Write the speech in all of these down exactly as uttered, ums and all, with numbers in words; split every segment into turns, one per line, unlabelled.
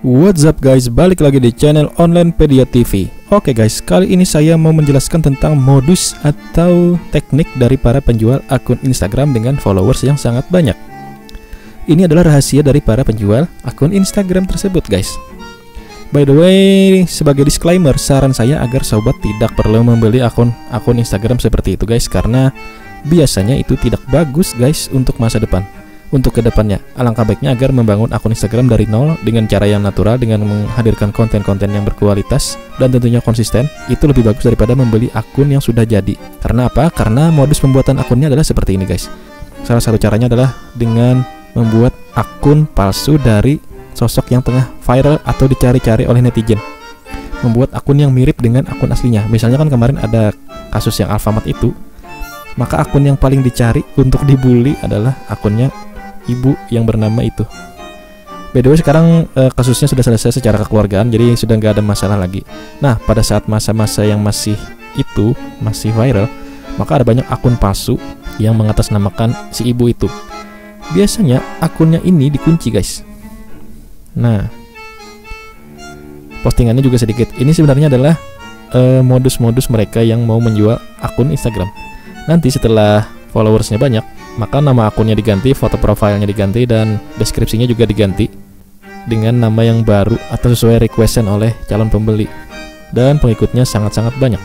What's up guys, balik lagi di channel Onlinepedia T V. Oke guys, kali ini saya mau menjelaskan tentang modus atau teknik dari para penjual akun Instagram dengan followers yang sangat banyak. Ini adalah rahasia dari para penjual akun Instagram tersebut guys. By the way, sebagai disclaimer, saran saya agar sobat tidak perlu membeli akun akun Instagram seperti itu guys, karena biasanya itu tidak bagus guys untuk masa depan. Untuk kedepannya, alangkah baiknya agar membangun akun Instagram dari nol dengan cara yang natural, dengan menghadirkan konten-konten yang berkualitas dan tentunya konsisten. Itu lebih bagus daripada membeli akun yang sudah jadi. Karena apa? Karena modus pembuatan akunnya adalah seperti ini guys. Salah satu caranya adalah dengan membuat akun palsu dari sosok yang tengah viral atau dicari-cari oleh netizen. Membuat akun yang mirip dengan akun aslinya. Misalnya kan kemarin ada kasus yang Alfamart itu, maka akun yang paling dicari untuk dibully adalah akunnya ibu yang bernama itu. By the way, sekarang eh, kasusnya sudah selesai secara kekeluargaan, jadi sudah nggak ada masalah lagi. Nah, pada saat masa-masa yang masih itu masih viral, maka ada banyak akun palsu yang mengatasnamakan si ibu itu. Biasanya akunnya ini dikunci guys. Nah, postingannya juga sedikit. Ini sebenarnya adalah eh, modus-modus mereka yang mau menjual akun Instagram. Nanti setelah followersnya banyak, maka nama akunnya diganti, foto profilnya diganti, dan deskripsinya juga diganti dengan nama yang baru atau sesuai requestan oleh calon pembeli, dan pengikutnya sangat-sangat banyak.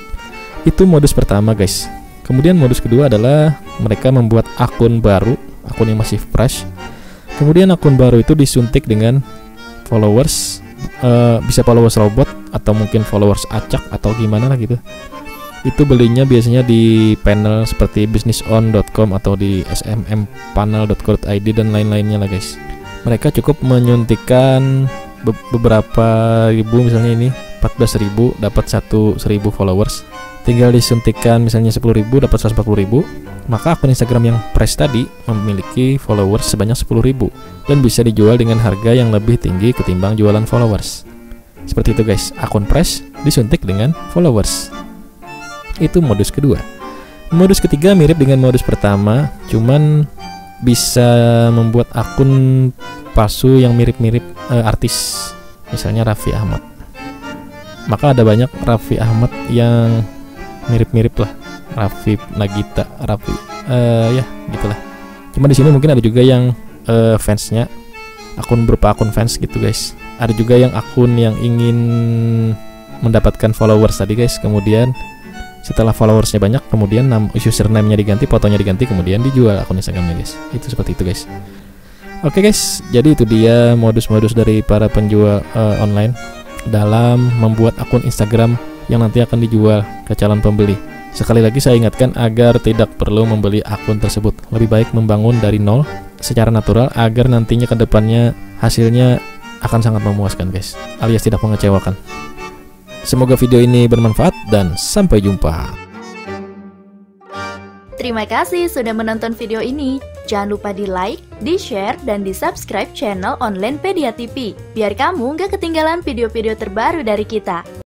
Itu modus pertama guys. Kemudian modus kedua adalah mereka membuat akun baru, akun yang masih fresh. Kemudian akun baru itu disuntik dengan followers, uh, bisa followers robot atau mungkin followers acak atau gimana lah gitu. Itu belinya biasanya di panel seperti businessone dot com atau di s m m panel dot co dot i d dan lain-lainnya lah guys. Mereka cukup menyuntikkan be beberapa ribu, misalnya ini empat belas ribu dapat satu seribu followers. Tinggal disuntikkan misalnya sepuluh ribu dapat seratus empat puluh ribu. Maka akun Instagram yang fresh tadi memiliki followers sebanyak sepuluh ribu dan bisa dijual dengan harga yang lebih tinggi ketimbang jualan followers. Seperti itu guys, akun fresh disuntik dengan followers. Itu modus kedua. Modus ketiga mirip dengan modus pertama, cuman bisa membuat akun palsu yang mirip-mirip uh, artis, misalnya Raffi Ahmad. Maka ada banyak Raffi Ahmad yang mirip-mirip lah, Raffi Nagita, Raffi, uh, ya gitulah. Cuma di sini mungkin ada juga yang uh, fansnya, akun berupa akun fans gitu guys. Ada juga yang akun yang ingin mendapatkan followers tadi guys, kemudian setelah followersnya banyak, kemudian username-nya diganti, fotonya diganti, kemudian dijual akun Instagramnya guys. Itu seperti itu guys. Oke guys, jadi itu dia modus-modus dari para penjual uh, online dalam membuat akun Instagram yang nanti akan dijual ke calon pembeli. Sekali lagi saya ingatkan agar tidak perlu membeli akun tersebut. Lebih baik membangun dari nol secara natural agar nantinya ke depannya hasilnya akan sangat memuaskan guys, alias tidak mengecewakan. Semoga video ini bermanfaat dan sampai jumpa.
Terima kasih sudah menonton video ini. Jangan lupa di like, di share, dan di subscribe channel Onlinepedia T V biar kamu gak ketinggalan video-video terbaru dari kita.